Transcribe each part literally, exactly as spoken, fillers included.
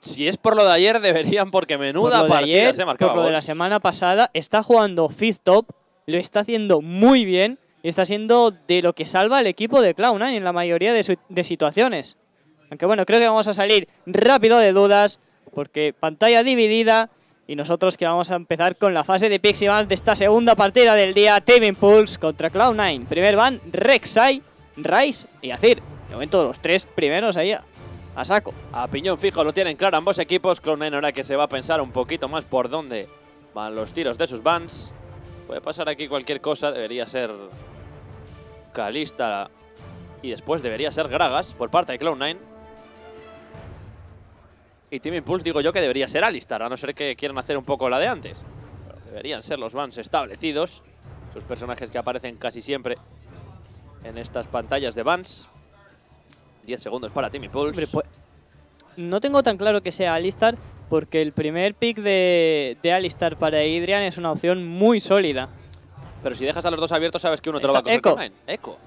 si es por lo de ayer, deberían, porque menuda por lo de partida ayer, se marcaba. por lo de la semana pasada, está jugando Fifth Top, lo está haciendo muy bien y está siendo de lo que salva al equipo de Cloud nine en la mayoría de, su, de situaciones. Aunque bueno, creo que vamos a salir rápido de dudas porque pantalla dividida y nosotros que vamos a empezar con la fase de Piximas de esta segunda partida del día. Team Impulse contra Cloud nine. Primer van Rek'Sai, Ryze y Azir. De momento los tres primeros ahí a, a saco. A piñón fijo lo tienen claro ambos equipos. Cloud nine ahora que se va a pensar un poquito más por dónde van los tiros de sus bans. Puede pasar aquí cualquier cosa. Debería ser Kalista y después debería ser Gragas por parte de Cloud nine. Y Team Impulse digo yo que debería ser Alistar, a no ser que quieran hacer un poco la de antes. Pero deberían ser los bans establecidos. Sus personajes que aparecen casi siempre en estas pantallas de bans. diez segundos para Team Impulse. Hombre, pues, no tengo tan claro que sea Alistar, porque el primer pick de, de Alistar para Idrian es una opción muy sólida. Pero si dejas a los dos abiertos, sabes que uno te lo va a coger. Echo. Cloud nine. Echo.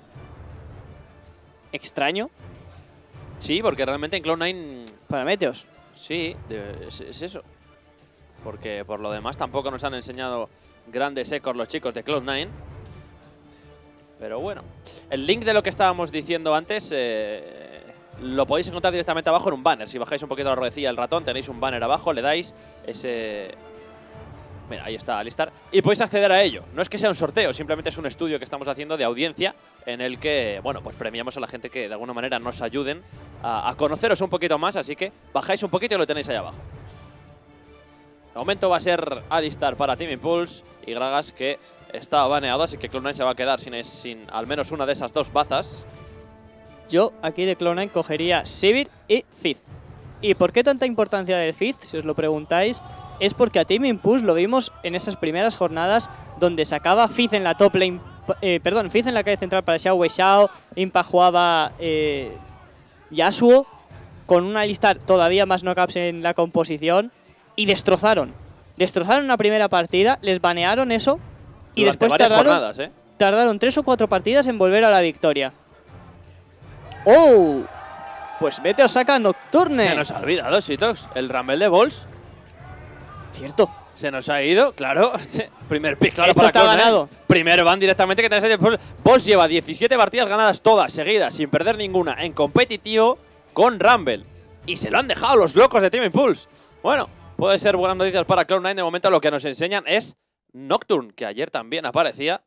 Extraño Sí, porque realmente en Cloud nine... para Meteos. Sí, de- es, es eso. Porque por lo demás tampoco nos han enseñado grandes ecos los chicos de Cloud nine. Pero bueno, el link de lo que estábamos diciendo antes eh, lo podéis encontrar directamente abajo en un banner. Si bajáis un poquito la ruedecilla del ratón, tenéis un banner abajo, le dais ese... Mira, ahí está Alistar. Y podéis acceder a ello. No es que sea un sorteo, simplemente es un estudio que estamos haciendo de audiencia en el que, bueno, pues premiamos a la gente que de alguna manera nos ayuden a, a conoceros un poquito más. Así que bajáis un poquito y lo tenéis ahí abajo. De momento va a ser Alistar para Team Impulse y Gragas, que está baneado, así que Cloud nine se va a quedar sin, sin al menos una de esas dos bazas. Yo aquí de Cloud nine cogería Sivir y Fizz. ¿Y por qué tanta importancia del Fizz? Si os lo preguntáis, es porque a Team Impulse lo vimos en esas primeras jornadas donde sacaba Fizz en la top lane, eh, perdón, Fizz en la calle central para Xiao Wei Xiao, Impa jugaba eh, Yasuo, con una Alistar todavía más knockups en la composición, y destrozaron. Destrozaron una primera partida, les banearon eso, y Durante después varias tardaron, jornadas, ¿eh? tardaron tres o cuatro partidas en volver a la victoria. ¡Oh! Pues Meteor saca Nocturne. Se nos ha olvidado, Sitox, el Rumble de Balls. Cierto. Se nos ha ido, claro. Primer pick, claro, Esto para está Cloud nine. ganado. Primer van directamente que tenéis ahí. Balls lleva diecisiete partidas ganadas todas seguidas, sin perder ninguna, en competitivo con Rumble. Y se lo han dejado los locos de Team Impulse. Bueno, puede ser buenas noticias para Cloud nine. De momento lo que nos enseñan es Nocturne, que ayer también aparecía.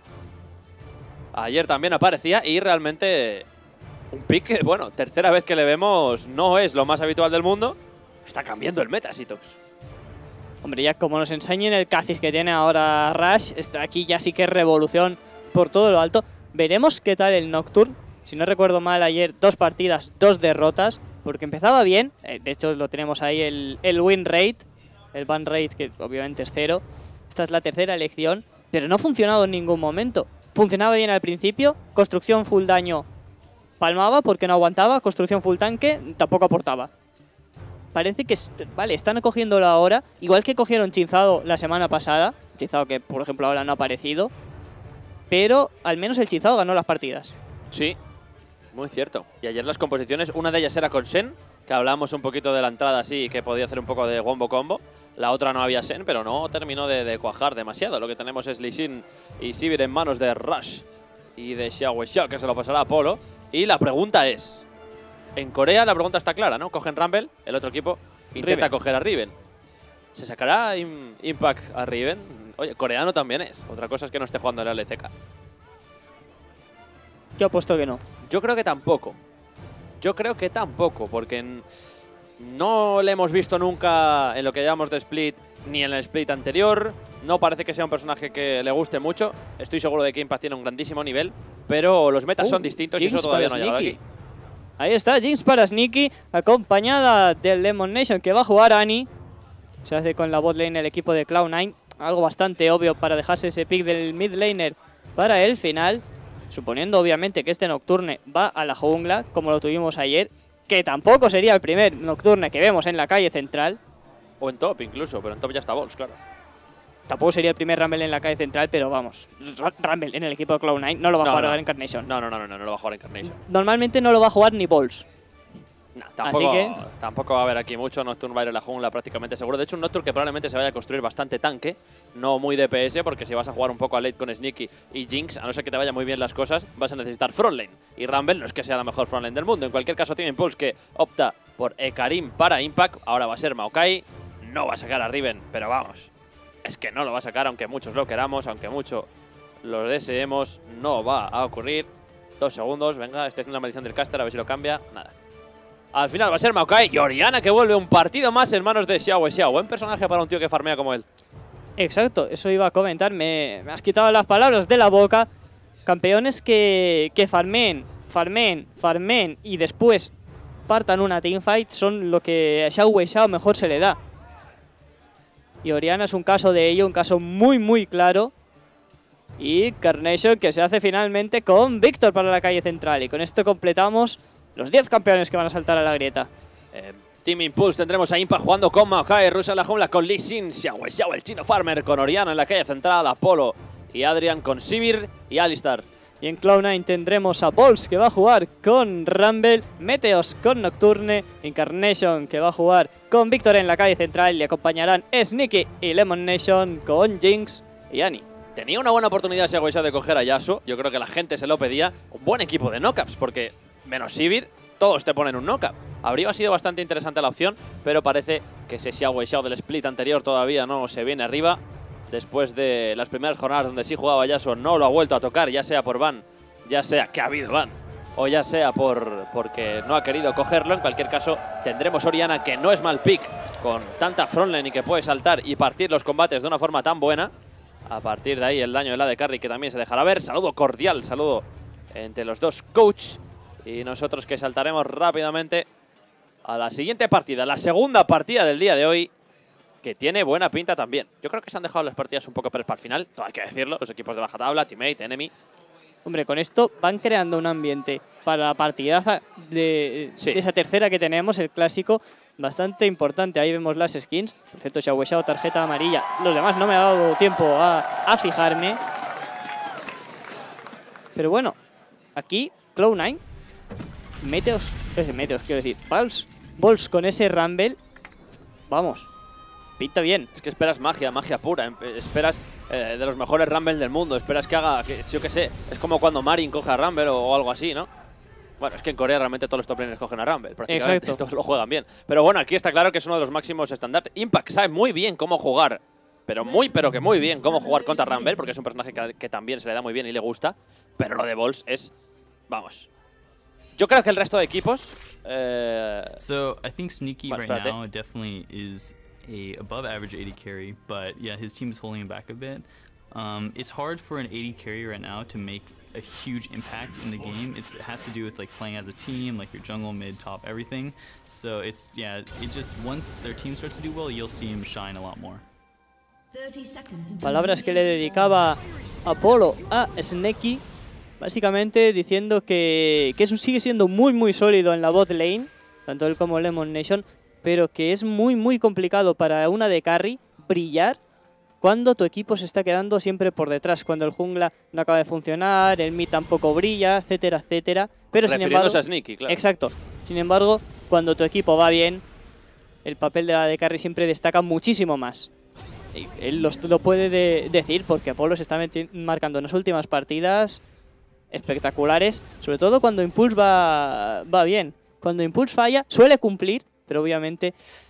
Ayer también aparecía y realmente un pick que, bueno, tercera vez que le vemos, no es lo más habitual del mundo. Está cambiando el meta, Sitox. Hombre, ya como nos enseñen el Kha'Zix que tiene ahora Rush, está aquí ya sí que es revolución por todo lo alto. Veremos qué tal el Nocturne. Si no recuerdo mal, ayer dos partidas, dos derrotas, porque empezaba bien. Eh, de hecho, lo tenemos ahí el, el win rate, el ban rate, que obviamente es cero. Esta es la tercera elección, pero no ha funcionado en ningún momento. Funcionaba bien al principio, construcción full daño palmaba porque no aguantaba, construcción full tanque tampoco aportaba. Parece que, vale, están cogiéndolo ahora, igual que cogieron Chinzado la semana pasada, Chinzado que por ejemplo ahora no ha aparecido, pero al menos el Chinzado ganó las partidas. Sí, muy cierto. Y ayer las composiciones, una de ellas era con Shen, que hablábamos un poquito de la entrada así, que podía hacer un poco de wombo combo. La otra no había Shen, pero no terminó de, de cuajar demasiado. Lo que tenemos es Lee Sin y Sivir en manos de Rush y de Xiao Wei Xiao, que se lo pasará a Polo. Y la pregunta es, en Corea la pregunta está clara, ¿no? Cogen Rumble, el otro equipo intenta Riven. coger a Riven. ¿Se sacará Im- Impact a Riven? Oye, coreano también es. Otra cosa es que no esté jugando en la L C K. Yo apuesto que no. Yo creo que tampoco. Yo creo que tampoco, porque en- no le hemos visto nunca en lo que llamamos de Split, ni en el Split anterior. No parece que sea un personaje que le guste mucho. Estoy seguro de que Impact tiene un grandísimo nivel, pero los metas Uh, son distintos y Jinx eso todavía no para ha llegado Sneaky. aquí. Ahí está, Jinx para Sneaky, acompañada del Lemon Nation que va a jugar Annie. Se hace con la bot lane el equipo de Cloud nine. Algo bastante obvio para dejarse ese pick del mid laner para el final. Suponiendo obviamente que este Nocturne va a la jungla, como lo tuvimos ayer. Que tampoco sería el primer Nocturne que vemos en la calle central. O en top incluso, pero en top ya está Balls, claro. Tampoco sería el primer Rumble en la calle central, pero vamos, R- Rumble en el equipo de Cloud nine no lo va a No, jugar no. ahora en Encarnation. No, no, no, no, no, no lo va a jugar Encarnation. Normalmente no lo va a jugar ni Balls. No, tampoco, Así que... tampoco va a haber aquí mucho. Nocturne va a ir en la jungla prácticamente seguro. De hecho, un Nocturne que probablemente se vaya a construir bastante tanque, no muy D P S, porque si vas a jugar un poco a late con Sneaky y Jinx, a no ser que te vaya muy bien las cosas, vas a necesitar frontline. Y Rumble no es que sea la mejor frontline del mundo. En cualquier caso, Team Impulse, que opta por Ekarim para Impact, ahora va a ser Maokai. No va a sacar a Riven, pero vamos, es que no lo va a sacar, aunque muchos lo queramos, aunque mucho lo deseemos, no va a ocurrir. Dos segundos, venga, estoy haciendo la maldición del caster, a ver si lo cambia. Nada. Al final va a ser Maokai y Orianna, que vuelve un partido más en manos de Xiao Xiao. Buen personaje para un tío que farmea como él. Exacto, eso iba a comentar. Me, me has quitado las palabras de la boca. Campeones que, que farmeen, farmeen, farmeen y después partan una teamfight son lo que a Xiao Xiao mejor se le da. Y Orianna es un caso de ello, un caso muy muy claro. Y Carnation, que se hace finalmente con Víctor para la calle central. Y con esto completamos los diez campeones que van a saltar a la grieta. Eh, Team Impulse tendremos a Impact jugando con Maokai, Rusa en la jungla con Lee Sin, Xiao Xiao el chino farmer con Orianna en la calle central, Apolo y Adrian con Sivir y Alistar. Y en Cloud nine tendremos a Bols, que va a jugar con Rumble, Meteos con Nocturne, Incarnation, que va a jugar con Víctor en la calle central, y le acompañarán Sneaky y Lemon Nation con Jinx y Annie. Tenía una buena oportunidad Xiao Xiao de coger a Yasuo, yo creo que la gente se lo pedía. Un buen equipo de knockups, porque menos Sivir, todos te ponen un knockup. Habría sido bastante interesante la opción, pero parece que ese Xiao Xiao del split anterior todavía no se viene arriba. Después de las primeras jornadas donde sí jugaba Yasuo, no lo ha vuelto a tocar, ya sea por ban, ya sea que ha habido ban, o ya sea por porque no ha querido cogerlo. En cualquier caso, tendremos Orianna, que no es mal pick, con tanta frontline y que puede saltar y partir los combates de una forma tan buena. A partir de ahí, el daño de la de carry, que también se dejará ver. Saludo cordial, saludo entre los dos coach. Y nosotros que saltaremos rápidamente a la siguiente partida, la segunda partida del día de hoy, que tiene buena pinta también. Yo creo que se han dejado las partidas un poco para el final, todo hay que decirlo, los equipos de baja tabla, Teammate, Enemy. Hombre, con esto van creando un ambiente para la partidaza de, sí. de esa tercera que tenemos, el clásico, bastante importante. Ahí vemos las skins. Por cierto, Xiao Xiao, tarjeta amarilla. Los demás no me ha dado tiempo a, a fijarme. Pero bueno, aquí Cloud nine, Meteos, es Meteos, quiero decir, Bols, Bols con ese Rumble, vamos, pinta bien. Es que esperas magia, magia pura. Esperas eh, de los mejores Rumble del mundo. Esperas que haga, que, yo qué sé, es como cuando Marin coge a Rumble o, o algo así, ¿no? Bueno, es que en Corea realmente todos los top laners cogen a Rumble. Prácticamente Exacto. Todos lo juegan bien. Pero bueno, aquí está claro que es uno de los máximos estandartes. Impact sabe muy bien cómo jugar, pero muy, pero que muy bien cómo jugar contra Rumble, porque es un personaje que, que también se le da muy bien y le gusta. Pero lo de Bols es, vamos, yo creo que el resto de equipos... Eh, so, I think Sneaky bueno, right espérate. now definitely is a above average A D carry, but yeah, his team is holding him back a bit. Um, it's hard for an A D carry right now to make a huge impact in the game. It's, it has to do with like playing as a team, like your jungle, mid, top, everything. So it's, yeah, it just, once their team starts to do well, you'll see him shine a lot more. Palabras que le dedicaba Apolo a Sneaky, básicamente diciendo que, que eso sigue siendo muy muy sólido en la bot lane, tanto él como Lemon Nation, pero que es muy muy complicado para una de carry brillar cuando tu equipo se está quedando siempre por detrás, cuando el jungla no acaba de funcionar, el mid tampoco brilla, etcétera, etcétera. Pero sin embargo, refiriéndose a Sneaky, claro. Exacto. Sin embargo, cuando tu equipo va bien, el papel de la de carry siempre destaca muchísimo más. Y él lo, lo puede de, decir porque Apolo se está marcando en las últimas partidas espectaculares, sobre todo cuando Impulse va, va bien. Cuando Impulse falla, suele cumplir, pero obviamente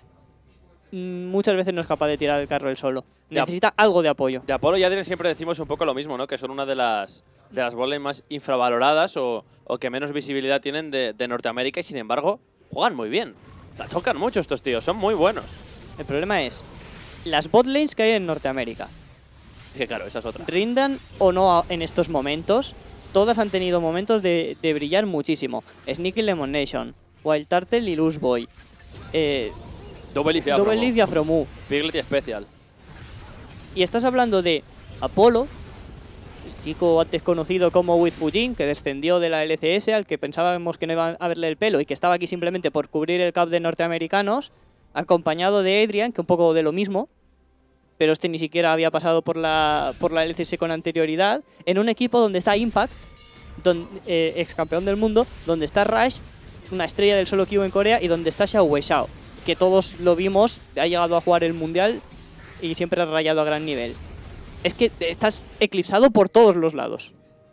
muchas veces no es capaz de tirar el carro él solo. Necesita algo de apoyo. De Apolo y Adrian siempre decimos un poco lo mismo, ¿no? Que son una de las de las botlane más infravaloradas o, o que menos visibilidad tienen de, de Norteamérica, y sin embargo juegan muy bien. La tocan mucho estos tíos, son muy buenos. El problema es las botlanes que hay en Norteamérica. Que claro, esa es otra. Rindan o no en estos momentos, todas han tenido momentos de, de brillar muchísimo. Sneaky Lemon Nation, Wild Turtle y Loose Boy. Eh, Double Leaf y Double Afromu. Leaf y Afromu. Piglet y Special. Y estás hablando de Apolo, el chico antes conocido como With Fujin, que descendió de la L C S, al que pensábamos que no iba a verle el pelo y que estaba aquí simplemente por cubrir el cap de norteamericanos, acompañado de Adrian, que un poco de lo mismo, pero este ni siquiera había pasado por la, por la L C S con anterioridad, en un equipo donde está Impact, don, eh, ex campeón del mundo, donde está Rush una estrella del solo queue en Corea y donde está Xiao Weishao, que todos lo vimos, ha llegado a jugar el Mundial y siempre ha rayado a gran nivel. Es que estás eclipsado por todos los lados.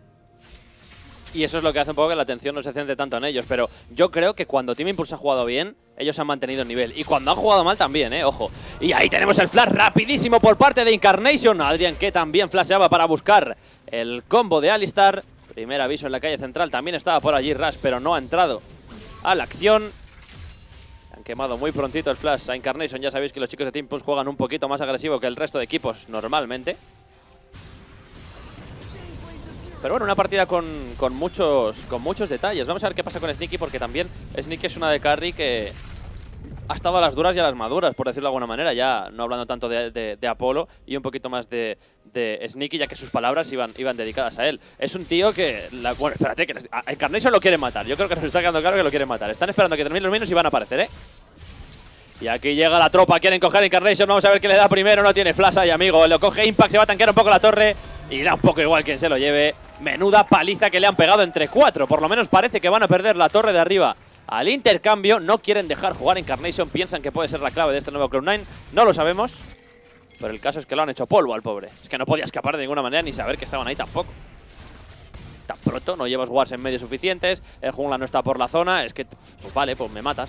Y eso es lo que hace un poco que la atención no se centre tanto en ellos. Pero yo creo que cuando Team Impulse ha jugado bien, ellos han mantenido el nivel. Y cuando han jugado mal también, eh, ojo. Y ahí tenemos el flash rapidísimo por parte de Incarnation. Adrian que también flasheaba para buscar el combo de Alistar. Primer aviso en la calle central. También estaba por allí Rush, pero no ha entrado a la acción. Han quemado muy prontito el flash a Incarnation. Ya sabéis que los chicos de Team Impulse juegan un poquito más agresivo que el resto de equipos normalmente. Pero bueno, una partida con, con, muchos, con muchos detalles. Vamos a ver qué pasa con Sneaky, porque también Sneaky es una de carry que ha estado a las duras y a las maduras, por decirlo de alguna manera. Ya no hablando tanto de, de, de Apolo y un poquito más de, de Sneaky, ya que sus palabras iban, iban dedicadas a él. Es un tío que... La, bueno, espérate, que a Incarnation lo quiere matar. Yo creo que nos está quedando claro que lo quieren matar. Están esperando que terminen los minutos y van a aparecer, ¿eh? Y aquí llega la tropa, quieren coger a Incarnation. Vamos a ver qué le da primero. No tiene flash ahí, amigo. Lo coge Impact, se va a tanquear un poco la torre y da un poco igual quien se lo lleve. Menuda paliza que le han pegado entre cuatro. Por lo menos parece que van a perder la torre de arriba al intercambio. No quieren dejar jugar a Incarnation. Piensan que puede ser la clave de este nuevo Cloud nine. No lo sabemos. Pero el caso es que lo han hecho polvo al pobre. Es que no podía escapar de ninguna manera ni saber que estaban ahí tampoco. Tan pronto, no llevas wards en medio suficientes. El jungla no está por la zona. Es que, pues vale, pues me matas.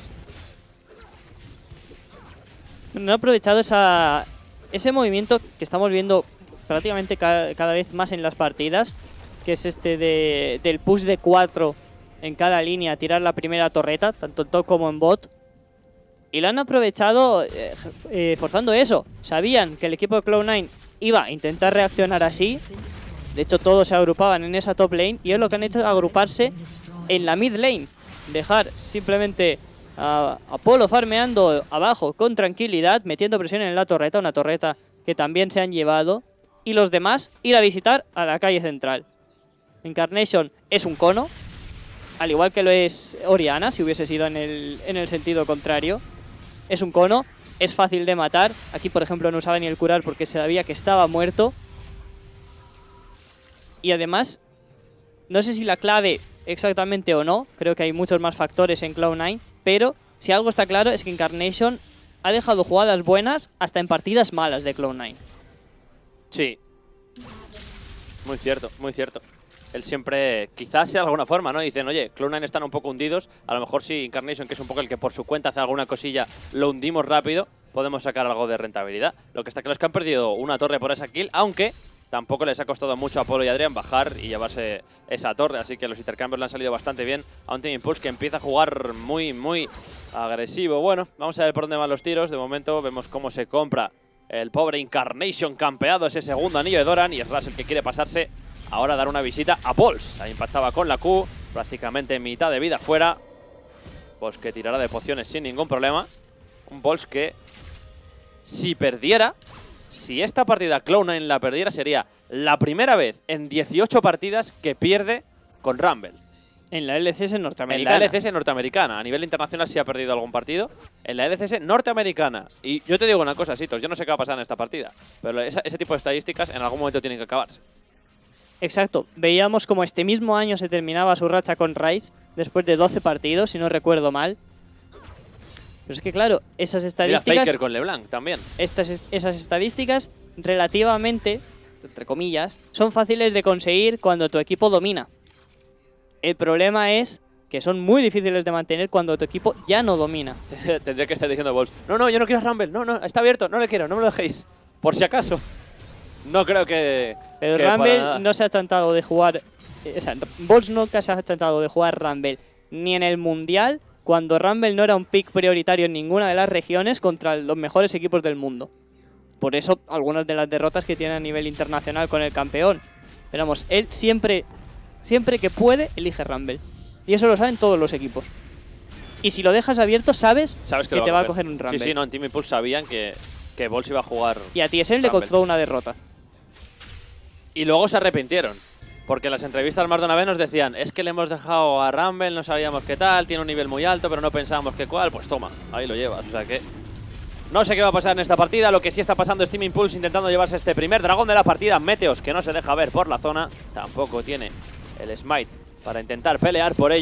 No he aprovechado esa, ese movimiento que estamos viendo prácticamente cada, cada vez más en las partidas, que es este de, del push de cuatro en cada línea, tirar la primera torreta, tanto en top como en bot. Y lo han aprovechado eh, eh, forzando eso. Sabían que el equipo de Cloud nine iba a intentar reaccionar así. De hecho, todos se agrupaban en esa top lane y es lo que han hecho, es agruparse en la mid lane. Dejar simplemente a Apolo farmeando abajo con tranquilidad, metiendo presión en la torreta, una torreta que también se han llevado. Y los demás ir a visitar a la calle central. Incarnation es un cono, al igual que lo es Orianna, si hubiese sido en el, en el sentido contrario. Es un cono, es fácil de matar. Aquí, por ejemplo, no usaba ni el curar porque sabía que estaba muerto. Y además, no sé si la clave exactamente o no, creo que hay muchos más factores en Cloud nine, pero si algo está claro es que Incarnation ha dejado jugadas buenas hasta en partidas malas de Cloud nine. Sí. Muy cierto, muy cierto. Él siempre, quizás sea de alguna forma, ¿no? Dicen, oye, Cloud nine están un poco hundidos. A lo mejor sí, Incarnation, que es un poco el que por su cuenta hace alguna cosilla, lo hundimos rápido, podemos sacar algo de rentabilidad. Lo que está claro es que han perdido una torre por esa kill, aunque tampoco les ha costado mucho a Apolo y Adrian bajar y llevarse esa torre. Así que los intercambios le han salido bastante bien a un Team Impulse que empieza a jugar muy, muy agresivo. Bueno, vamos a ver por dónde van los tiros. De momento vemos cómo se compra el pobre Incarnation campeado ese segundo anillo de Doran y es Rush el que quiere pasarse ahora a dar una visita a Bols. Ahí impactaba con la Q, prácticamente mitad de vida fuera. Bols que tirará de pociones sin ningún problema. Un Bols que, si perdiera, si esta partida Cloud nine la perdiera, sería la primera vez en dieciocho partidas que pierde con Rumble. En la L C S norteamericana. En la L C S norteamericana. A nivel internacional sí ha perdido algún partido. En la L C S norteamericana. Y yo te digo una cosa, Sitos, yo no sé qué va a pasar en esta partida. Pero esa, ese tipo de estadísticas en algún momento tienen que acabarse. Exacto. Veíamos como este mismo año se terminaba su racha con Ryze después de doce partidos, si no recuerdo mal. Pero es que claro, esas estadísticas... Mira, Faker con LeBlanc también. Estas, esas estadísticas relativamente, entre comillas, son fáciles de conseguir cuando tu equipo domina. El problema es que son muy difíciles de mantener cuando tu equipo ya no domina. Tendría que estar diciendo Bols, no, no, yo no quiero Rumble, no, no, está abierto, no le quiero, no me lo dejéis. Por si acaso. No creo que... El que Rumble no se ha chantado de jugar... O sea, Bols nunca se ha chantado de jugar Rumble ni en el Mundial, cuando Rumble no era un pick prioritario en ninguna de las regiones contra los mejores equipos del mundo. Por eso, algunas de las derrotas que tiene a nivel internacional con el campeón. Pero vamos, él siempre... Siempre que puede, elige Rumble. Y eso lo saben todos los equipos. Y si lo dejas abierto, sabes, Sabes que, que va te a va a coger. coger un Rumble. Sí, sí, no, en Team Impulse sabían que, que Bols iba a jugar. Y a T S M le costó una derrota. Y luego se arrepintieron. Porque en las entrevistas más de una vez nos decían, es que le hemos dejado a Rumble, no sabíamos qué tal, tiene un nivel muy alto, pero no pensábamos qué cuál. Pues toma, ahí lo llevas. O sea que no sé qué va a pasar en esta partida. Lo que sí está pasando es Team Impulse intentando llevarse este primer dragón de la partida. Meteos, que no se deja ver por la zona. Tampoco tiene el smite para intentar pelear por ello.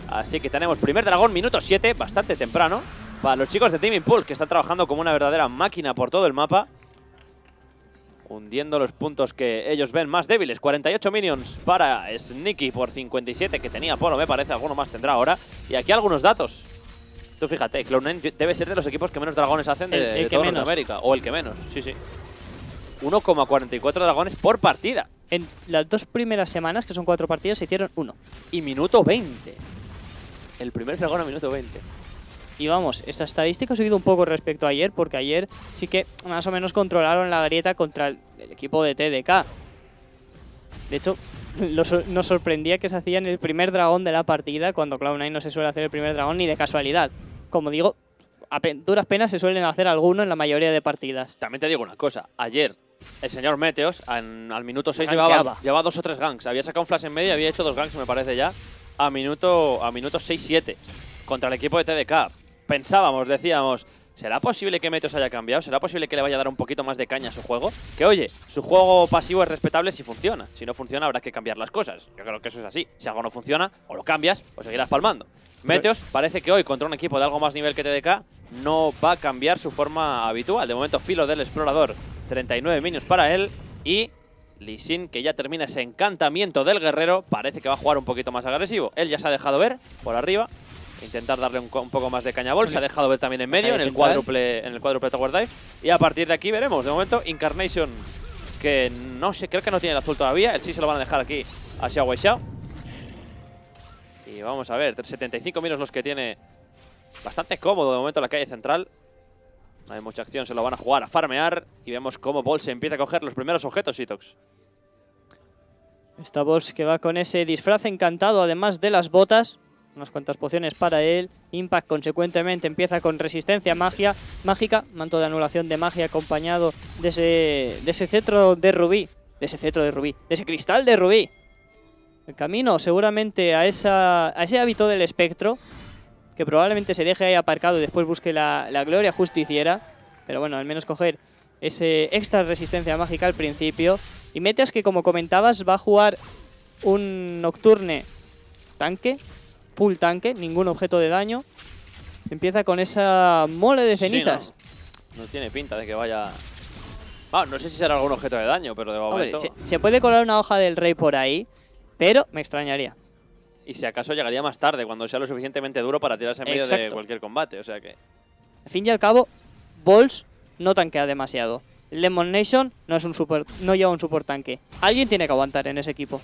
Así que tenemos primer dragón, minuto siete, bastante temprano, para los chicos de Team Impulse, que están trabajando como una verdadera máquina por todo el mapa, hundiendo los puntos que ellos ven más débiles. cuarenta y ocho minions para Sneaky por cincuenta y siete que tenía Polo, me parece, alguno más tendrá ahora. Y aquí algunos datos. Tú fíjate, Cloud nueve debe ser de los equipos que menos dragones hacen de, El- el de que toda menos. Norteamérica. O el que menos, sí, sí. uno coma cuarenta y cuatro dragones por partida. En las dos primeras semanas, que son cuatro partidos, se hicieron uno. Y minuto veinte. El primer dragón a minuto veinte. Y vamos, esta estadística ha subido un poco respecto a ayer, porque ayer sí que más o menos controlaron la grieta contra el, el equipo de T D K. De hecho, lo sor- nos sorprendía que se hacían el primer dragón de la partida, cuando Cloud nueve no se suele hacer el primer dragón ni de casualidad. Como digo, a pe- duras penas se suelen hacer alguno en la mayoría de partidas. También te digo una cosa. Ayer, el señor Meteos, en- al minuto seis, llevaba, Gankeaba. llevaba dos o tres ganks. Había sacado un flash en medio y había hecho dos ganks, me parece ya, a minuto, a minuto seis siete. Contra el equipo de T D K. Pensábamos, decíamos, ¿será posible que Meteos haya cambiado? ¿Será posible que le vaya a dar un poquito más de caña a su juego? Que oye, su juego pasivo es respetable si funciona. Si no funciona habrá que cambiar las cosas. Yo creo que eso es así. Si algo no funciona, o lo cambias o seguirás palmando. Meteos parece que hoy contra un equipo de algo más nivel que T D K no va a cambiar su forma habitual. De momento, filo del explorador, treinta y nueve minions para él. Y Lee Sin, que ya termina ese encantamiento del guerrero, parece que va a jugar un poquito más agresivo. Él ya se ha dejado ver por arriba. Intentar darle un, co- un poco más de caña a Ball. Se ha dejado ver también en medio, en el cuádruple, en el cuádruple Tower Dive. Y a partir de aquí veremos. De momento, Incarnation, que no sé, creo que no tiene el azul todavía. El sí se lo van a dejar aquí a Xiao Weishao. Y vamos a ver, setenta y cinco minutos los que tiene. Bastante cómodo de momento la calle central. No hay mucha acción, se lo van a jugar a farmear. Y vemos cómo Ball se empieza a coger los primeros objetos, Sitox. Esta Bols que va con ese disfraz encantado, además de las botas. Unas cuantas pociones para él. Impact, consecuentemente, empieza con resistencia magia, mágica. Manto de anulación de magia acompañado de ese, de ese cetro de rubí. De ese cetro de rubí. De ese cristal de rubí. El camino seguramente a, esa, a ese hábito del espectro, que probablemente se deje ahí aparcado y después busque la, la gloria justiciera. Pero bueno, al menos coger ese extra resistencia mágica al principio. Y Meteos, que como comentabas, va a jugar un Nocturne tanque, full tanque, ningún objeto de daño. Empieza con esa mole de cenizas. Sí, no. No tiene pinta de que vaya... Ah, no sé si será algún objeto de daño, pero de Hombre, momento... se, se puede colar una hoja del rey por ahí, pero me extrañaría. Y si acaso llegaría más tarde, cuando sea lo suficientemente duro para tirarse en medio de Exacto. cualquier combate. O sea que... Al fin y al cabo, Balls no tanquea demasiado. Lemon Nation no, es un super, no lleva un support tanque. Alguien tiene que aguantar en ese equipo.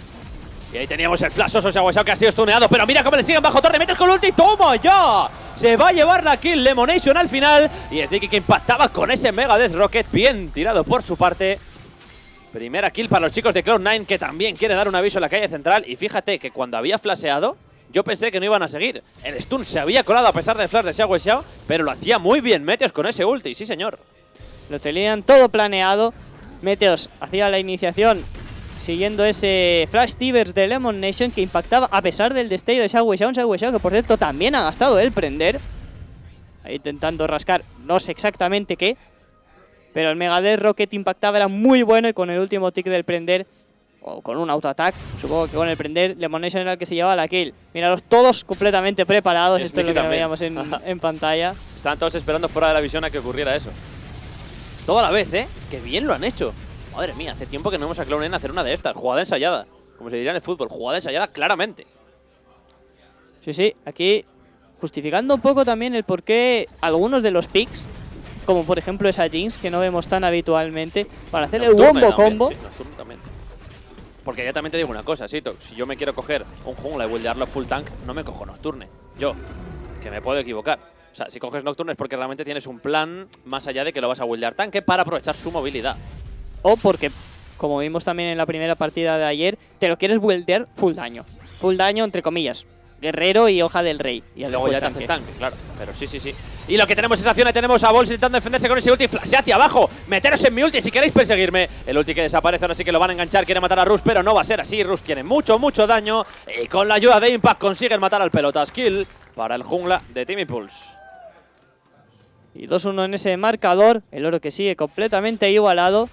Y ahí teníamos el flash oso Xiao que ha sido stuneado, pero mira cómo le siguen bajo torre, metes con ulti, ¡toma ya! Se va a llevar la kill Lemonation al final. Y Sneaky que impactaba con ese Mega Death Rocket, bien tirado por su parte. Primera kill para los chicos de Cloud nueve, que también quiere dar un aviso en la calle central. Y fíjate que cuando había flasheado, yo pensé que no iban a seguir. El stun se había colado a pesar del flash de Xiao Xiao, pero lo hacía muy bien Meteos con ese ulti, sí señor. Lo tenían todo planeado. Meteos hacía la iniciación siguiendo ese Flash Tibers de Lemon Nation, que impactaba a pesar del destello de Xiao Weishao. Un Xiao Weishao que, por cierto, también ha gastado el prender. Ahí intentando rascar, no sé exactamente qué. Pero el Mega Death Rocket impactaba, era muy bueno, y con el último tick del prender, o con un auto-attack, supongo que con el prender, Lemon Nation era el que se llevaba la kill. Míralos todos completamente preparados. Esto es lo que también. veíamos en, en pantalla. Estaban todos esperando fuera de la visión a que ocurriera eso. Todo a la vez, ¿eh? ¡Qué bien lo han hecho! Madre mía, hace tiempo que no vemos a Cloud nueve hacer una de estas. Jugada ensayada. Como se diría en el fútbol. Jugada ensayada claramente. Sí, sí, aquí justificando un poco también el por qué algunos de los picks, como por ejemplo esa Jinx, que no vemos tan habitualmente, para hacer el Nocturne wombo también, combo. sí, Nocturne también. Porque ya también te digo una cosa, Sito. Si yo me quiero coger un jungla y buildearlo full tank, no me cojo Nocturne. Yo, que me puedo equivocar. O sea, si coges Nocturne es porque realmente tienes un plan más allá de que lo vas a buildear tanque para aprovechar su movilidad. O porque, como vimos también en la primera partida de ayer, te lo quieres buildear full daño. Full daño, entre comillas. Guerrero y hoja del rey. Y, Y luego después ya te tanque. haces tanque, claro. Pero sí, sí, sí. Y lo que tenemos es acción, ahí tenemos a Balls intentando defenderse con ese ulti. Flash hacia abajo. Meteros en mi ulti si queréis perseguirme. El ulti que desaparece, ahora sí que lo van a enganchar. Quiere matar a Rush, pero no va a ser así. Rush tiene mucho, mucho daño. Y con la ayuda de Impact consiguen matar al pelotas. Kill para el jungla de Team Impulse. Y dos uno en ese marcador. El oro que sigue completamente igualado.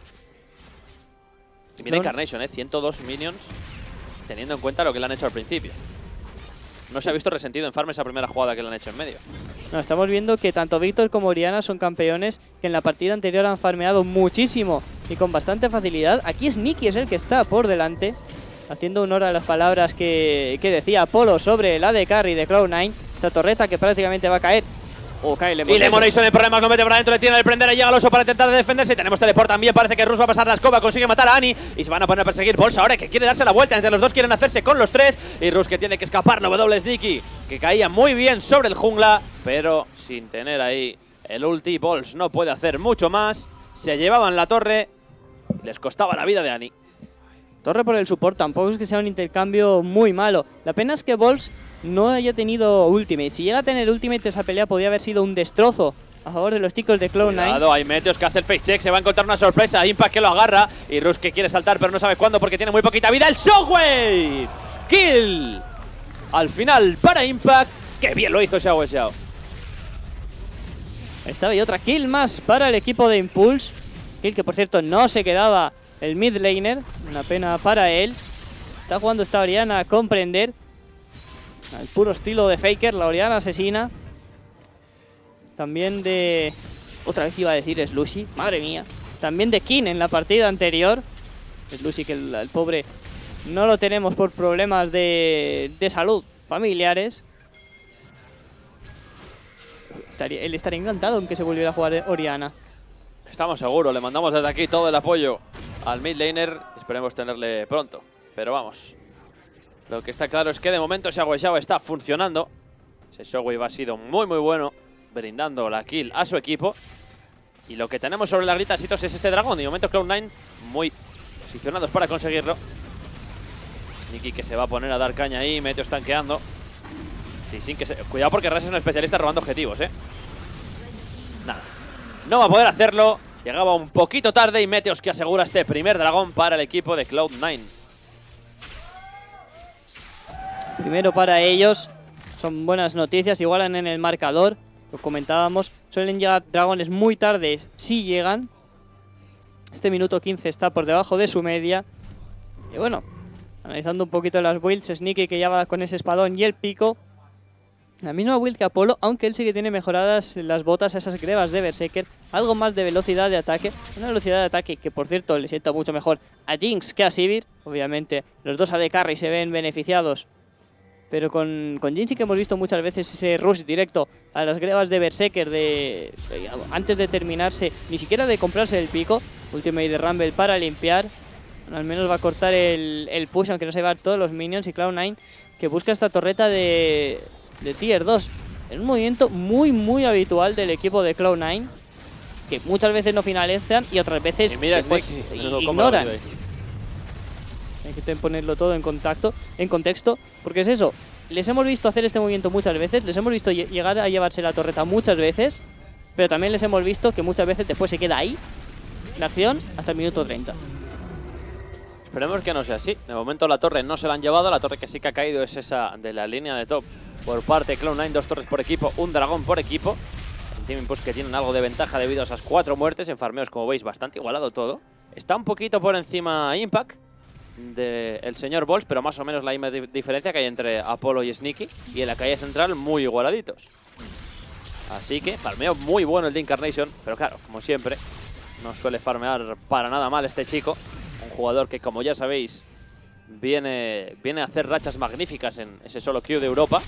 Y mira No. Incarnation, ¿eh? ciento dos minions, teniendo en cuenta lo que le han hecho al principio. no se ha visto resentido en farm esa primera jugada que le han hecho en medio. No, estamos viendo que tanto Víctor como Oriana son campeones que en la partida anterior han farmeado muchísimo y con bastante facilidad. Aquí Sneaky es el que está por delante, haciendo honor a las palabras que, que decía Apolo sobre el A D Carry de Cloud nine. Esta torreta que prácticamente va a caer. Oh, cae Lemonade. Y Lemonade en problemas, lo mete por adentro, le tiene el prender, llega al oso para intentar defenderse. Tenemos teleport también, parece que Rus va a pasar la escoba, consigue matar a Annie y se van a poner a perseguir Bolsa ahora que quiere darse la vuelta. Entre los dos quieren hacerse con los tres y Rus que tiene que escapar, no doble Sneaky, que caía muy bien sobre el jungla, pero sin tener ahí el ulti. Bols no puede hacer mucho más, se llevaban la torre y les costaba la vida de Annie. Torre por el support, tampoco es que sea un intercambio muy malo. La pena es que Bols no haya tenido ultimate. Si llega a tener ultimate, esa pelea podría haber sido un destrozo a favor de los chicos de Cloud nine. Cuidado, hay Meteos que hace el fake check, se va a encontrar una sorpresa. Impact que lo agarra y Rus que quiere saltar pero no sabe cuándo porque tiene muy poquita vida. ¡El Shockwave! ¡Kill! Al final para Impact. ¡Qué bien lo hizo Xiao Xiao! Ahí estaba y otra kill más para el equipo de Impulse. Kill que por cierto no se quedaba el mid laner. Una pena para él. Está jugando esta Oriana a comprender. Al puro estilo de Faker, la Oriana asesina. También de... Otra vez iba a decir Slushy, madre mía. También de King en la partida anterior. Slushy que el, el pobre no lo tenemos por problemas de, de salud familiares. Estaría, él estaría encantado en que se volviera a jugar Oriana. Estamos seguros, le mandamos desde aquí todo el apoyo al mid laner. Esperemos tenerle pronto, pero vamos. Lo que está claro es que de momento Xiao Xiao está funcionando. Ese shockwave ha sido muy muy bueno, brindando la kill a su equipo. Y lo que tenemos sobre la grita Sitos es este dragón. De momento Cloud nine muy posicionados para conseguirlo. Sneaky que se va a poner a dar caña ahí, Meteo estanqueando. Sí, sin que se... Cuidado porque Ras es un especialista robando objetivos, eh. Nada, no va a poder hacerlo. Llegaba un poquito tarde y Meteos que asegura este primer dragón para el equipo de Cloud nine. Primero para ellos, son buenas noticias, igualan en el marcador, lo comentábamos, suelen llegar dragones muy tarde, si llegan. Este minuto quince está por debajo de su media. Y bueno, analizando un poquito las builds, Sneaky que ya va con ese espadón y el pico. La misma build que Apolo, aunque él sí que tiene mejoradas las botas, esas grebas de Berserker, algo más de velocidad de ataque. Una velocidad de ataque que, por cierto, le sienta mucho mejor a Jinx que a Sivir. Obviamente, los dos A D Carry se ven beneficiados. Pero con, con Jinx sí que hemos visto muchas veces ese rush directo a las grebas de Berserker de, de, antes de terminarse, ni siquiera de comprarse el pico. Ultimate de Rumble para limpiar. Bueno, al menos va a cortar el, el push, aunque no se va a llevar todos los minions. Y Cloud nine que busca esta torreta de, de tier dos. Es un movimiento muy muy habitual del equipo de Cloud nine, que muchas veces no finalizan y otras veces y mira, después Sneaky, ignoran. Hay que ponerlo todo en contacto, en contexto, porque es eso. Les hemos visto hacer este movimiento muchas veces, les hemos visto llegar a llevarse la torreta muchas veces, pero también les hemos visto que muchas veces después se queda ahí la acción hasta el minuto treinta. Esperemos que no sea así. De momento la torre no se la han llevado, la torre que sí que ha caído es esa de la línea de top por parte de Cloud nine, dos torres por equipo, un dragón por equipo. El Team Impulse que tienen algo de ventaja debido a esas cuatro muertes en farmeos, como veis, bastante igualado todo. Está un poquito por encima Impact del señor Bols, pero más o menos la misma diferencia que hay entre Apolo y Sneaky. Y en la calle central muy igualaditos. Así que farmeo muy bueno el de Incarnation, pero claro, como siempre, no suele farmear para nada mal este chico. Un jugador que, como ya sabéis, viene, viene a hacer rachas magníficas en ese solo queue de Europa.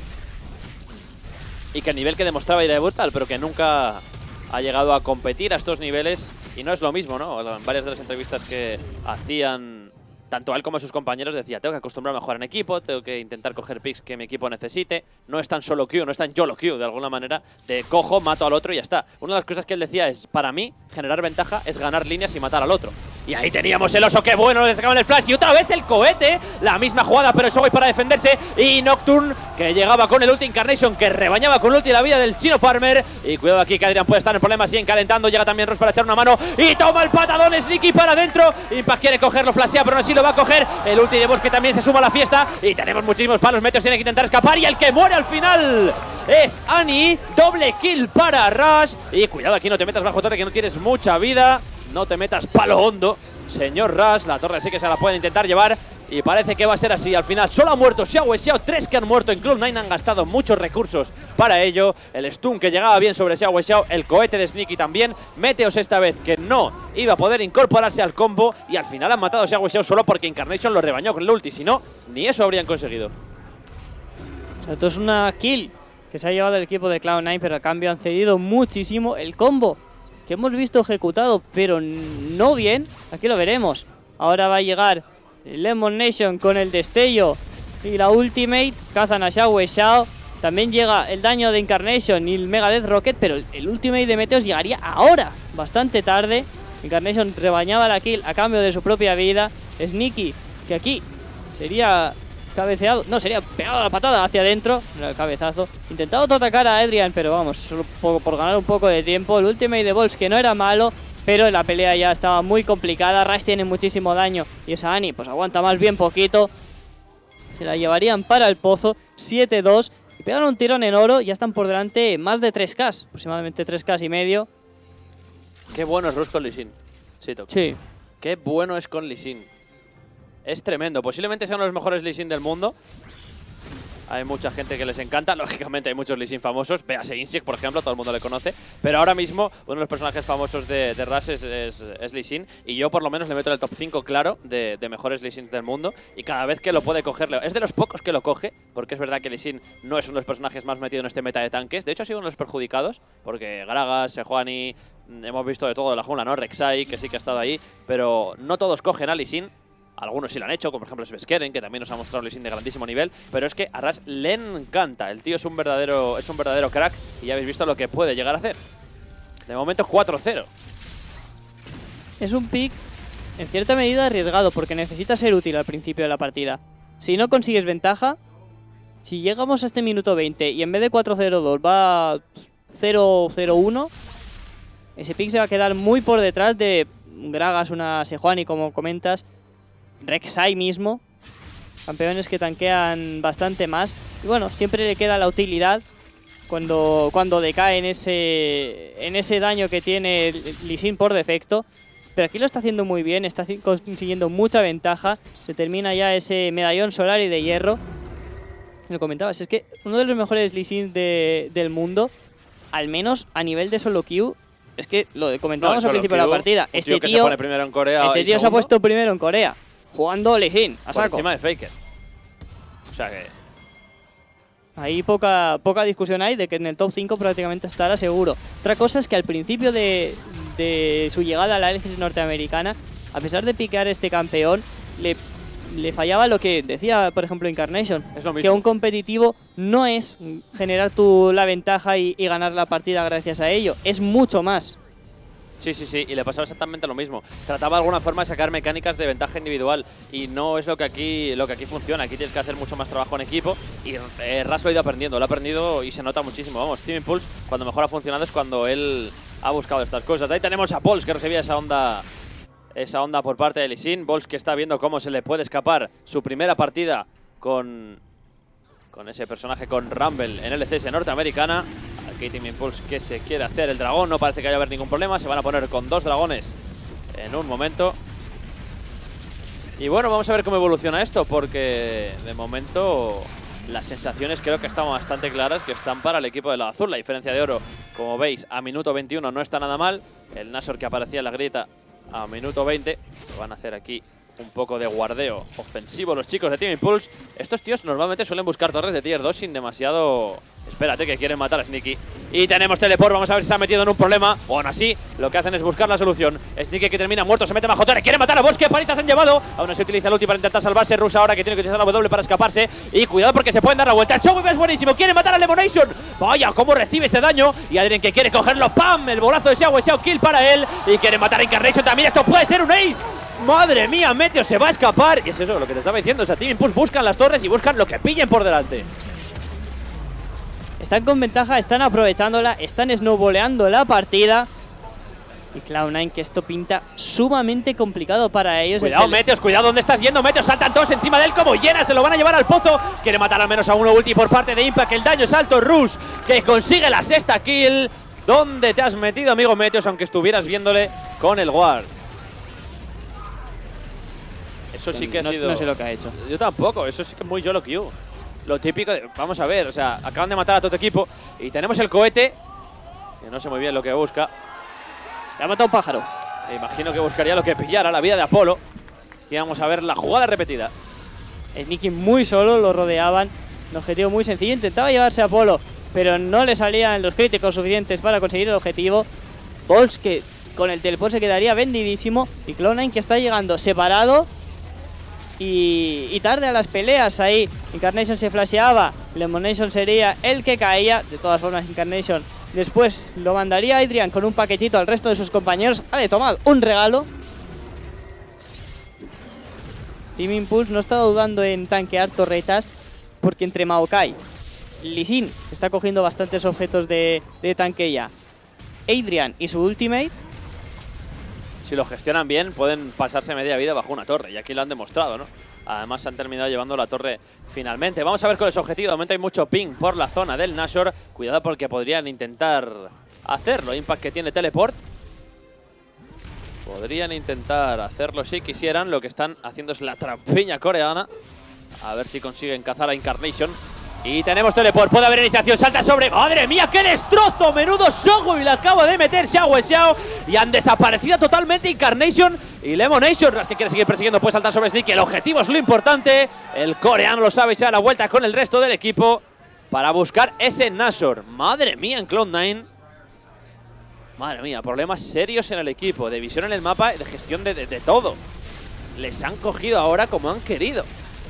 Y que el nivel que demostraba era brutal, pero que nunca ha llegado a competir a estos niveles. Y no es lo mismo, ¿no? En varias de las entrevistas que hacían tanto él como a sus compañeros decía: tengo que acostumbrarme a jugar en equipo, tengo que intentar coger picks que mi equipo necesite. No es tan solo Q, no es tan YOLO Q, de alguna manera, de cojo, mato al otro y ya está. Una de las cosas que él decía es: para mí, generar ventaja es ganar líneas y matar al otro. Y ahí teníamos el oso, qué bueno, le sacaban el flash y otra vez el cohete. La misma jugada, pero Showwave para defenderse. Y Nocturne, que llegaba con el ulti Incarnation, que rebañaba con ulti la vida del chino farmer. Y cuidado aquí que Adrian puede estar en problemas, siguen calentando. Llega también Ross para echar una mano. Y toma el patadón Sneaky para adentro. Impact quiere cogerlo, flashea, pero no así lo va a coger. El ulti de Boss que también se suma a la fiesta. Y tenemos muchísimos palos, Meteos tiene que intentar escapar. Y el que muere al final es Annie. Doble kill para Rush. Y cuidado aquí, no te metas bajo torre, que no tienes mucha vida. No te metas palo hondo, señor Rush. La torre sí que se la puede intentar llevar. Y parece que va a ser así. Al final solo ha muerto Xiao Xiao. Tres que han muerto en Cloud nine han gastado muchos recursos para ello. El stun que llegaba bien sobre Xiao Xiao. El cohete de Sneaky también. Meteos esta vez que no iba a poder incorporarse al combo. Y al final han matado a Xiao Xiao solo porque Incarnation lo rebañó con el ulti. Si no, ni eso habrían conseguido. O sea, esto es una kill que se ha llevado el equipo de Cloud nine, pero a cambio han cedido muchísimo el combo que hemos visto ejecutado, pero no bien. Aquí lo veremos. Ahora va a llegar Lemon Nation con el destello y la ultimate. Cazan a Xiao Xiao. También llega el daño de Incarnation y el Mega Death Rocket, pero el, el ultimate de Meteos llegaría ahora, bastante tarde. Incarnation rebañaba la kill a cambio de su propia vida. Sneaky, que aquí sería cabeceado, no, sería pegado a la patada hacia adentro, el cabezazo. Intentado atacar a Adrian, pero vamos, solo por, por ganar un poco de tiempo. El ultimate de Bolts, que no era malo, pero la pelea ya estaba muy complicada. Rush tiene muchísimo daño y esa Annie pues aguanta más bien poquito. Se la llevarían para el pozo, siete dos. Y pegan un tirón en oro, ya están por delante más de tres K, aproximadamente tres K y medio. Qué bueno es Rush con Lee Sin. Sí, Tox. Sí. Qué bueno es con Lee Sin. Es tremendo. Posiblemente sean los mejores Lee Sin del mundo. Hay mucha gente que les encanta. Lógicamente hay muchos Lee Sin famosos. Véase Insec, por ejemplo, todo el mundo le conoce. Pero ahora mismo uno de los personajes famosos de, de Rush es, es, es Lee Sin. Y yo por lo menos le meto en el top cinco, claro, de, de mejores Lee Sin del mundo. Y cada vez que lo puede coger, es de los pocos que lo coge. Porque es verdad que Lee Sin no es uno de los personajes más metidos en este meta de tanques. De hecho ha sido uno de los perjudicados. Porque Gragas, Sejuani, hemos visto de todo de la jungla, ¿no? Rek'Sai, que sí que ha estado ahí. Pero no todos cogen a Lee Sin. Algunos sí lo han hecho, como por ejemplo Sveskeren, que también nos ha mostrado Lee Sin de grandísimo nivel. Pero es que a Rush le encanta. El tío es un verdadero, es un verdadero crack. Y ya habéis visto lo que puede llegar a hacer. De momento cuatro cero. Es un pick en cierta medida arriesgado, porque necesita ser útil al principio de la partida. Si no consigues ventaja, si llegamos a este minuto veinte y en vez de cuatro cero dos va cero cero uno, ese pick se va a quedar muy por detrás de Gragas, una Sejuani, como comentas, Rek'Sai mismo, campeones que tanquean bastante más. Y bueno, siempre le queda la utilidad cuando, cuando decae en ese, en ese daño que tiene Lee Sin por defecto. Pero aquí lo está haciendo muy bien, está consiguiendo mucha ventaja. Se termina ya ese medallón solar y de hierro. Lo comentabas, es que uno de los mejores Lee Sin de, del mundo, al menos a nivel de solo queue. Es que lo comentábamos no, al principio de la partida. Este tío, tío, que se pone primero en Corea este tío se ha puesto primero en Corea, jugando Lee Sin, a saco. Por encima de Faker. O sea que... ahí poca, poca discusión hay de que en el top cinco prácticamente estará seguro. Otra cosa es que al principio de, de su llegada a la L C S norteamericana, a pesar de piquear este campeón, le, le fallaba lo que decía, por ejemplo, Incarnation. Es lo mismo. Que un competitivo no es generar tú la ventaja y, y ganar la partida gracias a ello. Es mucho más. Sí, sí, sí, y le pasaba exactamente lo mismo. Trataba de alguna forma de sacar mecánicas de ventaja individual y no es lo que aquí lo que aquí funciona. Aquí tienes que hacer mucho más trabajo en equipo y eh, Rush lo ha ido aprendiendo, lo ha aprendido y se nota muchísimo. Vamos, Team Impulse, cuando mejor ha funcionado es cuando él ha buscado estas cosas. Ahí tenemos a Bols, que recibía esa onda esa onda por parte de Lee Sin. Bols, que está viendo cómo se le puede escapar su primera partida con, con ese personaje, con Rumble en L C S norteamericana. Aquí Team Impulse que se quiere hacer el dragón, no parece que haya haber ningún problema, se van a poner con dos dragones en un momento. Y bueno, vamos a ver cómo evoluciona esto, porque de momento las sensaciones creo que están bastante claras, que están para el equipo de la azul. La diferencia de oro, como veis, a minuto veintiuno no está nada mal. El Nashor que aparecía en la grieta a minuto veinte, van a hacer aquí un poco de guardeo ofensivo los chicos de Team Impulse. Estos tíos normalmente suelen buscar torres de tier dos sin demasiado... Espérate, que quieren matar a Sneaky. Y tenemos teleport, vamos a ver si se ha metido en un problema. O aún así, lo que hacen es buscar la solución. Sneaky que termina muerto, se mete bajo torre, quiere matar a Bols, que palizas han llevado. Aún así utiliza el ulti para intentar salvarse. Rush ahora que tiene que utilizar la W para escaparse. Y cuidado porque se pueden dar la vuelta. El Shockwave es buenísimo, quiere matar a Lemonation. Vaya, cómo recibe ese daño. Y Adrien que quiere cogerlo, ¡pam! El bolazo de Xiao Xiao, kill para él. Y quiere matar a Incarnation también, esto puede ser un ace. Madre mía, Meteo se va a escapar. Y es eso lo que te estaba diciendo, o sea, Team Impulse buscan las torres y buscan lo que pillen por delante. Están con ventaja, están aprovechándola, están snowboleando la partida. Y Cloud nine, que esto pinta sumamente complicado para ellos. Cuidado, Meteos, cuidado, ¿dónde estás yendo? Meteos, saltan todos encima de él como llenas, se lo van a llevar al pozo. Quiere matar al menos a uno ulti por parte de Impact, el daño es alto. Rush, que consigue la sexta kill. ¿Dónde te has metido, amigo Meteos, aunque estuvieras viéndole con el guard? Eso sí que ha no, sido... no sé lo que ha hecho. Yo tampoco, eso sí que es muy Yolo Q. Lo típico de, vamos a ver, o sea, acaban de matar a todo equipo y tenemos el cohete, que no sé muy bien lo que busca. Le ha matado un pájaro. E imagino que buscaría lo que pillara, la vida de Apolo. Y vamos a ver la jugada repetida. Sneaky muy solo, lo rodeaban. Un objetivo muy sencillo, intentaba llevarse a Apolo, pero no le salían los críticos suficientes para conseguir el objetivo. Bols que con el teleport se quedaría vendidísimo. Y Cloud nine que está llegando separado y, y tarde a las peleas ahí. Incarnation se flasheaba, Lemonation sería el que caía. De todas formas, Incarnation después lo mandaría a Adrian con un paquetito al resto de sus compañeros. Vale, tomad un regalo. Team Impulse no está dudando en tanquear torretas, porque entre Maokai, Lee Sin está cogiendo bastantes objetos de, de tanque ya, Adrian y su ultimate. Si lo gestionan bien, pueden pasarse media vida bajo una torre. Y aquí lo han demostrado, ¿no? Además, han terminado llevando la torre finalmente. Vamos a ver cuál es su objetivo. De momento hay mucho ping por la zona del Nashor. Cuidado porque podrían intentar hacerlo. Impact que tiene teleport. Podrían intentar hacerlo si quisieran. Lo que están haciendo es la trampiña coreana. A ver si consiguen cazar a Incarnation. Y tenemos teleport, puede haber iniciación, salta sobre... ¡Madre mía, qué destrozo! Menudo Shogo y le acaba de meter Xiao Xiao. Y han desaparecido totalmente Incarnation y Lemonation. Ras que quiere seguir persiguiendo, puede saltar sobre Sneaky. El objetivo es lo importante. El coreano lo sabe, echar la vuelta con el resto del equipo para buscar ese Nashor. Madre mía, en Cloud nine. Madre mía, problemas serios en el equipo. De visión en el mapa y de gestión de, de, de todo. Les han cogido ahora como han querido.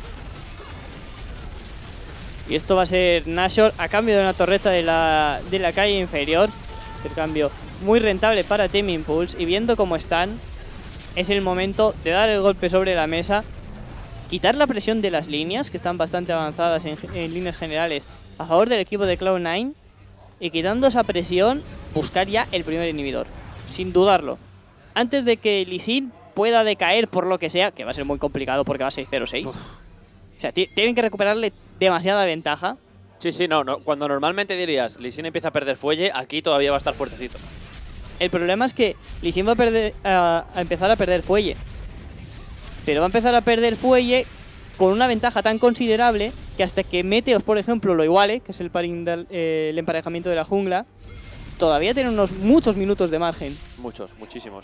Y esto va a ser Nashor a cambio de una torreta de la, de la calle inferior. El cambio muy rentable para Team Impulse. Y viendo cómo están, es el momento de dar el golpe sobre la mesa. Quitar la presión de las líneas, que están bastante avanzadas en, en líneas generales, a favor del equipo de Cloud nine. Y quitando esa presión, buscar ya el primer inhibidor. Sin dudarlo. Antes de que Lee Sin pueda decaer por lo que sea, que va a ser muy complicado porque va a ser cero seis. O sea, tienen que recuperarle demasiada ventaja. Sí, sí, no, no. Cuando normalmente dirías Lee Sin empieza a perder fuelle, aquí todavía va a estar fuertecito. El problema es que Lee Sin va a, perder, a, a empezar a perder fuelle. Pero va a empezar a perder fuelle con una ventaja tan considerable que hasta que Meteos, por ejemplo, lo iguale, que es el, parindal, eh, el emparejamiento de la jungla, todavía tiene unos muchos minutos de margen. Muchos, muchísimos.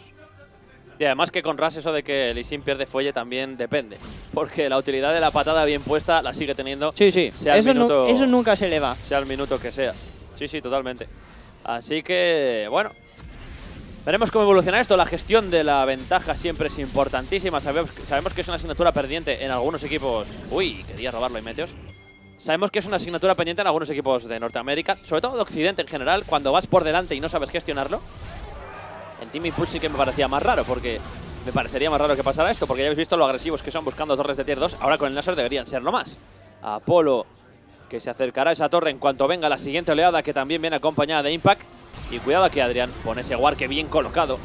Y además que con Ras eso de que Lee Sin pierde fuelle también depende. Porque la utilidad de la patada bien puesta la sigue teniendo. Sí, sí. Sea eso, el minuto, no, eso nunca se le va. Sea el minuto que sea. Sí, sí, totalmente. Así que, bueno. Veremos cómo evoluciona esto. La gestión de la ventaja siempre es importantísima. Sabemos, sabemos que es una asignatura pendiente en algunos equipos. Uy, quería robarlo y Meteos. Sabemos que es una asignatura pendiente en algunos equipos de Norteamérica, sobre todo de Occidente en general, cuando vas por delante y no sabes gestionarlo. En Team Impulse sí que me parecía más raro, porque me parecería más raro que pasara esto, porque ya habéis visto lo agresivos que son buscando torres de tier dos. Ahora con el Nashor deberían serlo más. Apolo, que se acercará a esa torre en cuanto venga la siguiente oleada, que también viene acompañada de Impact. Y cuidado aquí, Adrian, pone ese War que bien colocado.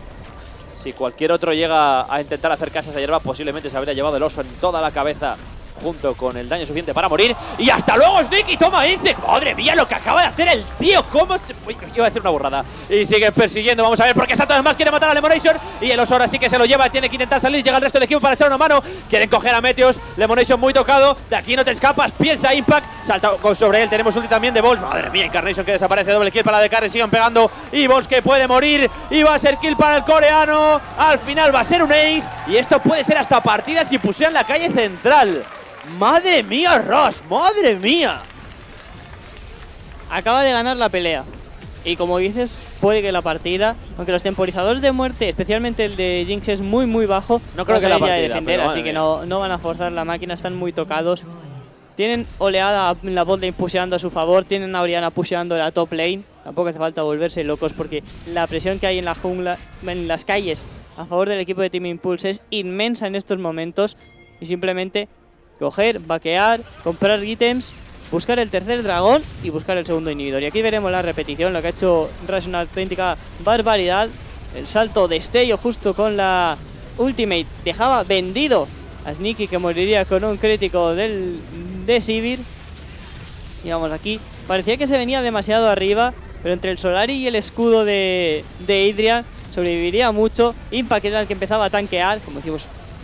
Si cualquier otro llega a intentar acercarse a esa hierba, posiblemente se habría llevado el oso en toda la cabeza, junto con el daño suficiente para morir. ¡Y hasta luego, Sneaky! ¡Toma Insect! ¡Madre mía lo que acaba de hacer el tío! ¿Cómo? Uy, iba a decir una burrada. Y sigue persiguiendo. Vamos a ver, porque Santos además quiere matar a Lemonation. Y el oso ahora sí que se lo lleva. Tiene que intentar salir. Llega el resto del equipo para echar una mano. Quieren coger a Meteos. Lemonation muy tocado. De aquí no te escapas. Piensa Impact. Salta sobre él. Tenemos ulti también de Bols. Madre mía, Incarnation que desaparece. Doble kill para la de carry. Siguen pegando. Y Bols que puede morir. Y va a ser kill para el coreano. Al final va a ser un ace. Y esto puede ser hasta partida si pusieran la calle central. ¡Madre mía, Ross! ¡Madre mía! Acaba de ganar la pelea. Y como dices, puede que la partida, aunque los temporizadores de muerte, especialmente el de Jinx, es muy muy bajo, no creo que la partida, de defender, así que no, no van a forzar la máquina, están muy tocados. Tienen oleada en la bot lane pusheando a su favor, tienen a Orianna pusheando la top lane. Tampoco hace falta volverse locos porque la presión que hay en la jungla, en las calles, a favor del equipo de Team Impulse es inmensa en estos momentos. Y simplemente coger, vaquear, comprar ítems, buscar el tercer dragón y buscar el segundo inhibidor. Y aquí veremos la repetición, lo que ha hecho Ras es una auténtica barbaridad. El salto de destello justo con la ultimate dejaba vendido a Sneaky, que moriría con un crítico del, de Sivir. Y vamos aquí, parecía que se venía demasiado arriba, pero entre el Solari y el escudo de, de Adrian sobreviviría mucho. Impact era el que empezaba a tanquear, como decimos,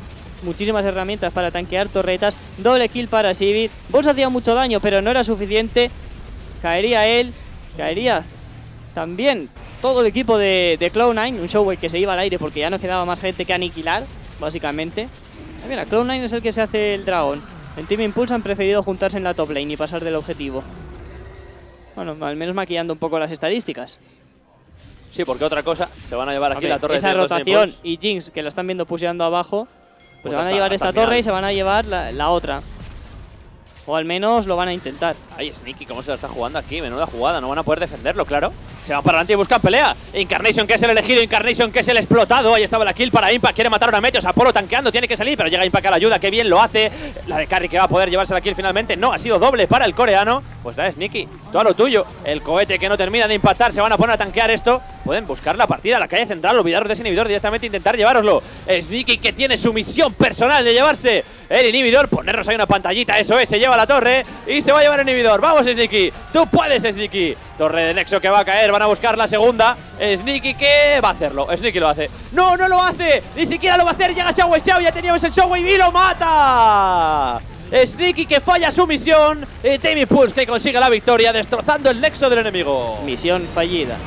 muchísimas herramientas para tanquear torretas. Doble kill para Sivir. Bols hacía mucho daño, pero no era suficiente. Caería él, caería también todo el equipo de, de Cloud nine. Un Shockwave que se iba al aire porque ya no quedaba más gente que aniquilar, básicamente. Y mira, Cloud nine es el que se hace el dragón. En Team Impulse han preferido juntarse en la top lane y pasar del objetivo. Bueno, al menos maquillando un poco las estadísticas. Sí, porque otra cosa, se van a llevar aquí Hombre, la torre esa de rotación y Jinx, que la están viendo pusheando abajo, pues, Pues se van hasta- a llevar hasta esta el final. torre y se van a llevar la, la otra. O al menos lo van a intentar. Ay, Sneaky, ¿cómo se la está jugando aquí? Menuda jugada, no van a poder defenderlo, claro. Se van para adelante y buscan pelea. Incarnation, que es el elegido, Incarnation, que es el explotado. Ahí estaba la kill para Impact, quiere matar a una Meteos. Apolo tanqueando, tiene que salir, pero llega Impact a la ayuda, qué bien lo hace. La de Carry que va a poder llevarse la kill finalmente. No, ha sido doble para el coreano. Pues da Sneaky, todo lo tuyo. El cohete que no termina de impactar, se van a poner a tanquear esto. Pueden buscar la partida, la calle central, olvidaros de ese inhibidor, directamente intentar llevároslo. Sneaky, que tiene su misión personal de llevarse el inhibidor, ponernos ahí una pantallita, eso es, se lleva la torre y se va a llevar el inhibidor. Vamos, Sneaky, tú puedes, Sneaky. Torre de Nexo que va a caer, van a buscar la segunda. Sneaky que va a hacerlo, Sneaky lo hace. ¡No, no lo hace! Ni siquiera lo va a hacer, llega Xiao Wei Xiao, ya teníamos el Shockwave y lo mata. Sneaky que falla su misión y Team Impulse que consigue la victoria destrozando el Nexo del enemigo. Misión fallida.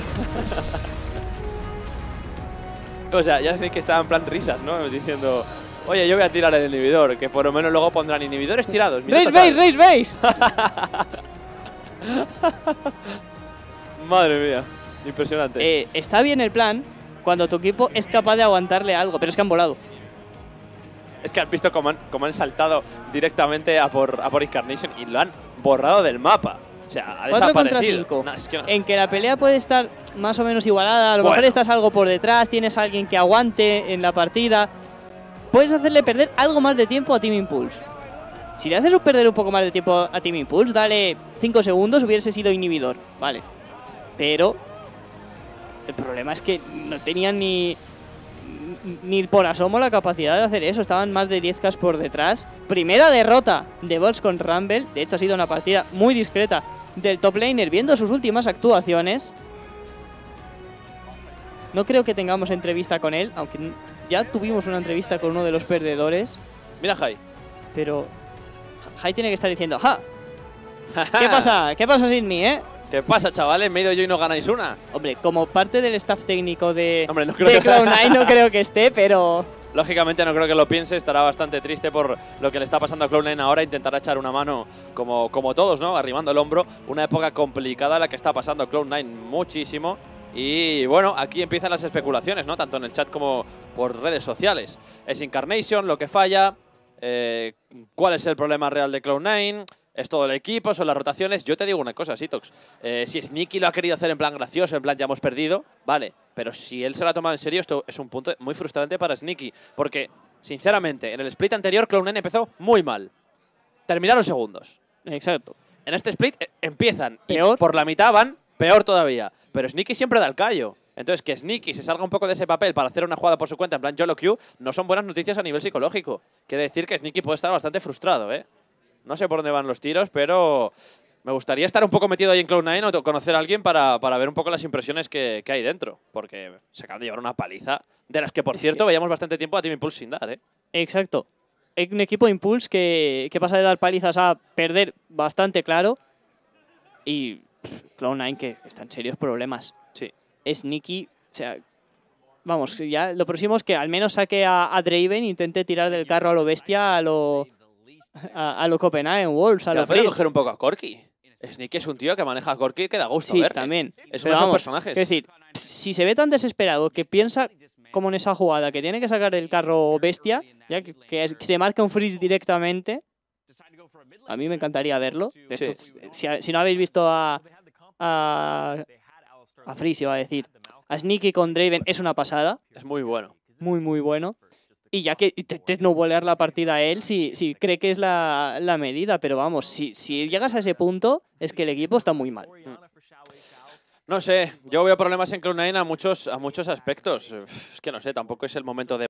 O sea, ya sé que estaba en plan risas, ¿no? Diciendo, oye, yo voy a tirar el inhibidor, que por lo menos luego pondrán inhibidores tirados. Mira, ¡Race total. base, race base! Madre mía, impresionante. Eh, está bien el plan cuando tu equipo es capaz de aguantarle algo, pero es que han volado. Es que has visto cómo han, cómo han saltado directamente a por, a por Incarnation y lo han borrado del mapa. O sea, ha cuatro contra desaparecido. cinco. No, es que no. En que la pelea puede estar más o menos igualada. A lo Bueno. mejor estás algo por detrás, tienes a alguien que aguante en la partida. Puedes hacerle perder algo más de tiempo a Team Impulse. Si le haces perder un poco más de tiempo a Team Impulse, dale cinco segundos, hubiese sido inhibidor. Vale. Pero el problema es que no tenían ni, ni por asomo la capacidad de hacer eso. Estaban más de diez K por detrás. Primera derrota de Bols con Rumble. De hecho, ha sido una partida muy discreta del top laner, viendo sus últimas actuaciones. No creo que tengamos entrevista con él, aunque ya tuvimos una entrevista con uno de los perdedores. Mira, Jai. Pero Jai tiene que estar diciendo, ¡ja! ¿Qué pasa? ¿Qué pasa sin mí, eh? ¿Qué pasa, chavales? Medio yo y no ganáis una. Hombre, como parte del staff técnico de, Hombre, no creo de que- Cloud nine no creo que esté, pero... Lógicamente no creo que lo piense, estará bastante triste por lo que le está pasando a Cloud nine ahora, intentará echar una mano como, como todos, ¿no? Arrimando el hombro, una época complicada la que está pasando Cloud nine muchísimo. Y bueno, aquí empiezan las especulaciones, ¿no? Tanto en el chat como por redes sociales. Es Incarnation lo que falla, eh, ¿cuál es el problema real de Cloud nine? ¿Es todo el equipo? ¿Son las rotaciones? Yo te digo una cosa, Sitox. Eh, si Sneaky lo ha querido hacer en plan gracioso, en plan ya hemos perdido, vale. Pero si él se lo ha tomado en serio, esto es un punto muy frustrante para Sneaky. Porque, sinceramente, en el split anterior Cloud nine empezó muy mal. Terminaron segundos. Exacto. En este split eh, empiezan y Peor. por la mitad van peor todavía. Pero Sneaky siempre da el callo. Entonces, que Sneaky se salga un poco de ese papel para hacer una jugada por su cuenta en plan YOLO Q, no son buenas noticias a nivel psicológico. Quiere decir que Sneaky puede estar bastante frustrado, ¿eh? No sé por dónde van los tiros, pero me gustaría estar un poco metido ahí en Cloud nine o conocer a alguien para, para ver un poco las impresiones que, que hay dentro. Porque se acaban de llevar una paliza, de las que, por Es cierto, que- veíamos bastante tiempo a Team Impulse sin dar, ¿eh? Exacto. Es un equipo de Impulse que, que pasa de dar palizas a perder bastante claro. Y pff, Cloud nine que está en serios problemas. Sí. Sneaky, o sea, vamos, ya lo próximo es que al menos saque a, a Draven e intente tirar del carro a lo bestia, a lo a, a lo Copenhagen Wolves, a Ya lo puede Freeze. coger un poco a Corki. Sneaky es un tío que maneja a Corki que da gusto Sí, verle. también. Esos Pero no son vamos, personajes. Es decir, si se ve tan desesperado que piensa como en esa jugada, que tiene que sacar el carro bestia, ya que, que es- que se marca un freeze directamente, a mí me encantaría verlo. De Sí. hecho, si, si no habéis visto a, a, a Freeze, iba a decir, a Sneaky con Draven es una pasada, Es muy bueno. muy, muy bueno. Y ya que intentes no volear la partida a él si, si cree que es la, la medida, pero vamos, si, si llegas a ese punto, es que el equipo está muy mal. No sé, yo veo problemas en Cloud nine a muchos, a muchos aspectos. Es que no sé, tampoco es el momento de